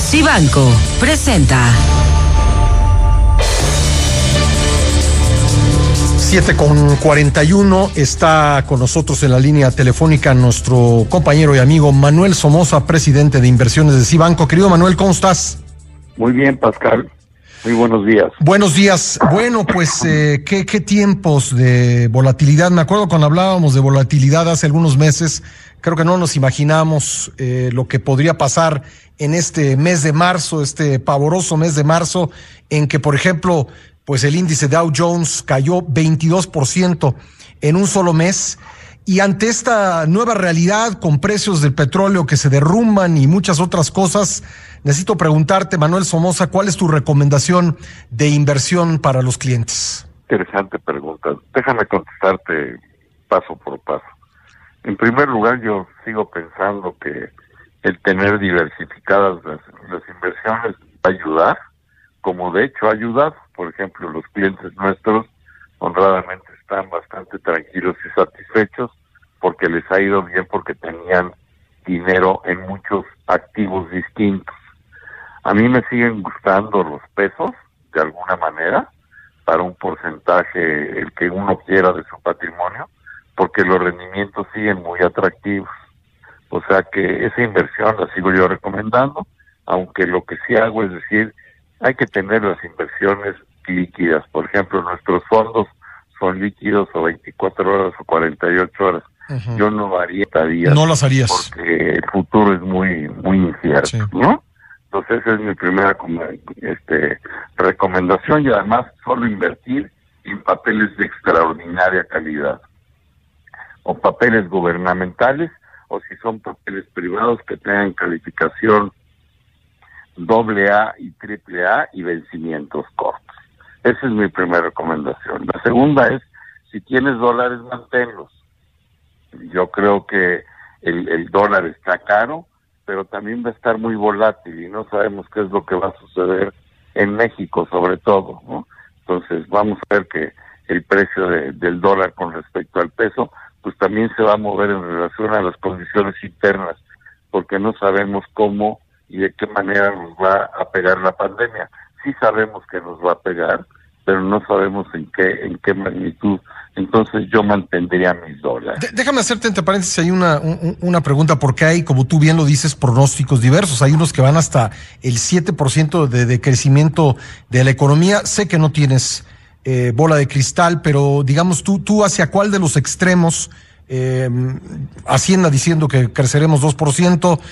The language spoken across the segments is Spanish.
Cibanco presenta 7:41, está con nosotros en la línea telefónica nuestro compañero y amigo Manuel Somoza, presidente de inversiones de Cibanco. Querido Manuel, ¿cómo estás? Muy bien, Pascal. Muy buenos días. Buenos días. Bueno, pues, ¿qué tiempos de volatilidad? Me acuerdo cuando hablábamos de volatilidad hace algunos meses, creo que no nos imaginamos lo que podría pasar en este mes de marzo, este pavoroso mes de marzo, en que, por ejemplo, pues el índice Dow Jones cayó 22% en un solo mes. Y ante esta nueva realidad, con precios del petróleo que se derrumban y muchas otras cosas, necesito preguntarte, Manuel Somoza, ¿cuál es tu recomendación de inversión para los clientes? Interesante pregunta. Déjame contestarte paso por paso. En primer lugar, yo sigo pensando que el tener diversificadas las inversiones va a ayudar, como de hecho ha ayudado. Por ejemplo, los clientes nuestros honradamente están bastante tranquilos y satisfechos porque les ha ido bien, porque tenían dinero en muchos activos distintos. A mí me siguen gustando los pesos, de alguna manera, para un porcentaje, el que uno quiera de su patrimonio, porque los rendimientos siguen muy atractivos. O sea que esa inversión la sigo yo recomendando, aunque lo que sí hago es decir, hay que tener las inversiones líquidas. Por ejemplo, nuestros fondos son líquidos o 24 horas o 48 horas. Uh-huh. Yo no haría días. No las harías. Porque el futuro es muy incierto, sí, ¿no? Entonces esa es mi primera recomendación, y además solo invertir en papeles de extraordinaria calidad, o papeles gubernamentales, o si son papeles privados que tengan calificación AA y AAA y vencimientos cortos. Esa es mi primera recomendación. La segunda es, si tienes dólares, manténlos. Yo creo que el dólar está caro, pero también va a estar muy volátil y no sabemos qué es lo que va a suceder en México, sobre todo, ¿no? Entonces vamos a ver que el precio del dólar con respecto al peso, pues también se va a mover en relación a las condiciones internas, porque no sabemos cómo y de qué manera nos va a pegar la pandemia. Sí sabemos que nos va a pegar, pero no sabemos en qué magnitud. Entonces yo mantendría mis dólares. Déjame hacerte entre paréntesis, hay una pregunta, porque hay, como tú bien lo dices, pronósticos diversos. Hay unos que van hasta el 7% de crecimiento de la economía. Sé que no tienes bola de cristal, pero digamos, tú ¿hacia cuál de los extremos? Hacienda diciendo que creceremos 2%,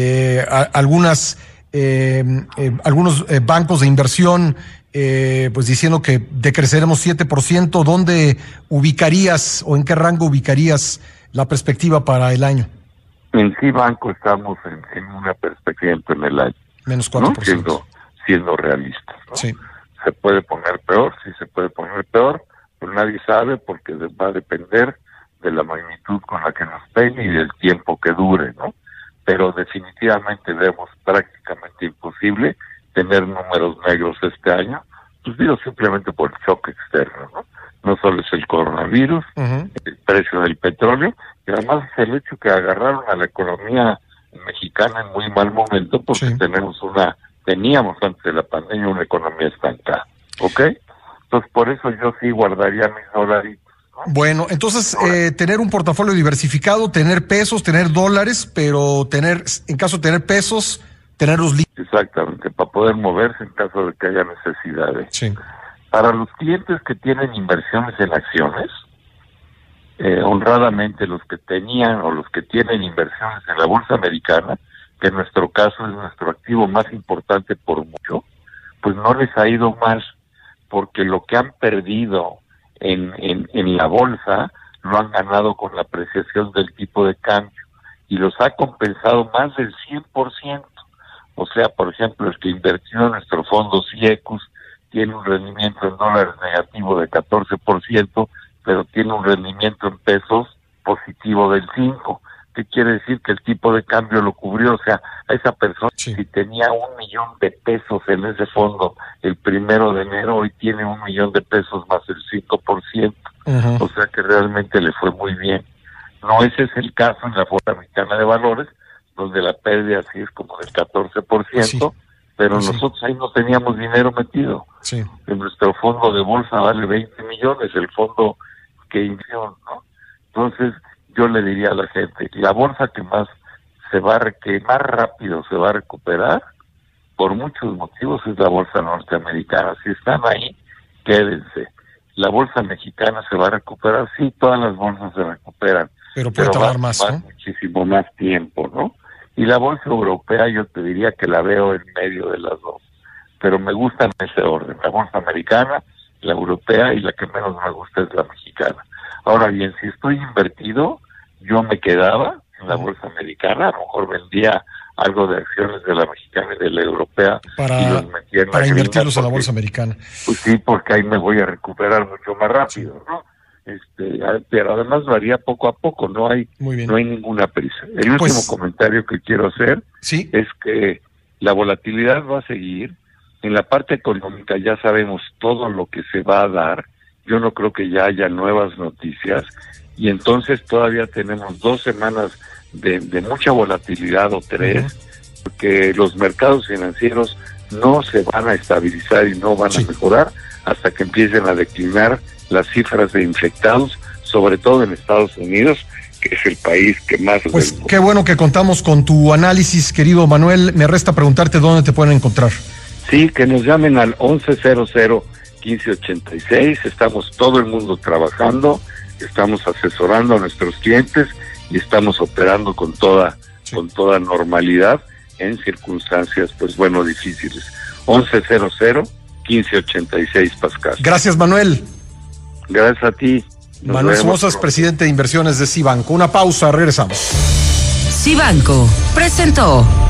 algunos bancos de inversión pues diciendo que decreceremos 7%. ¿Dónde ubicarías o en qué rango ubicarías la perspectiva para el año? En Cibanco estamos en una perspectiva en el año. Menos 4%. ¿No? Siendo realistas, ¿no? Sí. Se puede poner peor, sí se puede poner peor, pero nadie sabe, porque va a depender de la magnitud con la que nos pegue y del tiempo que dure, ¿no? Pero definitivamente vemos prácticamente imposible tener números negros este año, pues digo simplemente por el choque externo, ¿no? No solo es el coronavirus, uh-huh, el precio del petróleo, y además es el hecho que agarraron a la economía mexicana en muy mal momento, porque sí, teníamos antes de la pandemia una economía estancada, ¿ok? Entonces por eso yo sí guardaría mis dólares. Bueno, entonces tener un portafolio diversificado, tener pesos, tener dólares, pero en caso de tener pesos, tenerlos líquidos. Exactamente, para poder moverse en caso de que haya necesidades. Sí. Para los clientes que tienen inversiones en acciones, honradamente los que tenían o los que tienen inversiones en la bolsa americana, que en nuestro caso es nuestro activo más importante por mucho, pues no les ha ido mal, porque lo que han perdido en la bolsa lo han ganado con la apreciación del tipo de cambio y los ha compensado más del 100%. O sea, por ejemplo, el que invirtió en nuestro fondo CIECUS tiene un rendimiento en dólares negativo de 14%, pero tiene un rendimiento en pesos positivo del 5%. ¿Qué quiere decir? Que el tipo de cambio lo cubrió. O sea, a esa persona, sí, si tenía 1 millón de pesos en ese fondo el 1 de enero, hoy tiene 1 millón de pesos más el 5%. Uh-huh. O sea que realmente le fue muy bien. No ese es el caso en la Bolsa Mexicana de Valores, donde la pérdida sí es como del 14%, sí, pero Sí. nosotros ahí no teníamos dinero metido. Sí. En nuestro fondo de bolsa vale 20 millones, el fondo que inició, ¿no? Entonces, yo le diría a la gente, la bolsa que más rápido se va a recuperar, por muchos motivos, es la bolsa norteamericana. Si están ahí, quédense. La bolsa mexicana se va a recuperar, sí, todas las bolsas se recuperan, Pero puede tardar va más, a ¿no? tomar muchísimo más tiempo, ¿no? Y la bolsa europea yo te diría que la veo en medio de las dos, pero me gustan en ese orden, la bolsa americana, la europea, y la que menos me gusta es la mexicana. Ahora bien, si estoy invertido, yo me quedaba en la bolsa americana, a lo mejor vendía algo de acciones de la mexicana y de la europea y los metía en para la invertirlos gringa, en la bolsa americana. Pues sí, porque ahí me voy a recuperar mucho más rápido, ¿no? Pero además lo haría poco a poco, no hay ninguna prisa. El último comentario que quiero hacer ¿sí? es que la volatilidad va a seguir. En la parte económica ya sabemos todo lo que se va a dar. Yo no creo que ya haya nuevas noticias, y entonces todavía tenemos 2 semanas de mucha volatilidad, o 3, porque los mercados financieros no se van a estabilizar y no van a mejorar hasta que empiecen a declinar las cifras de infectados, sobre todo en Estados Unidos, que es el país que más... Pues qué bueno que contamos con tu análisis, querido Manuel. Me resta preguntarte dónde te pueden encontrar. Sí, que nos llamen al 1100-1586. Estamos todo el mundo trabajando, estamos asesorando a nuestros clientes y estamos operando con toda normalidad en circunstancias, pues bueno, difíciles. 1100-1586, Pascal. Gracias, Manuel. Gracias a ti. Manuel Somozas, presidente de inversiones de Cibanco. Una pausa, regresamos. Cibanco presentó